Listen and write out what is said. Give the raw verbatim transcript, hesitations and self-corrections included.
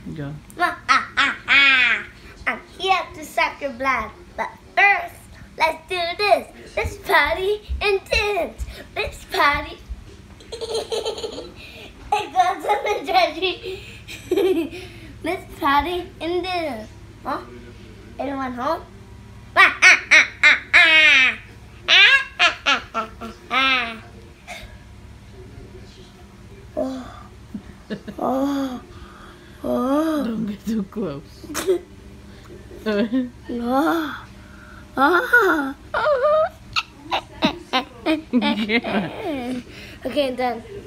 Go. Ah, ah, ah, ah. I'm here to suck your blood. But first, let's do this. Let's party and dance. Let's party. It goes on the judgy. Let's party and dance. Huh? Anyone home? Ah, ah, ah, ah, ah. Ah, ah, ah, ah, ah. Oh. Oh. Oh. Don't get too close. Oh. Oh. Yeah. Okay, done.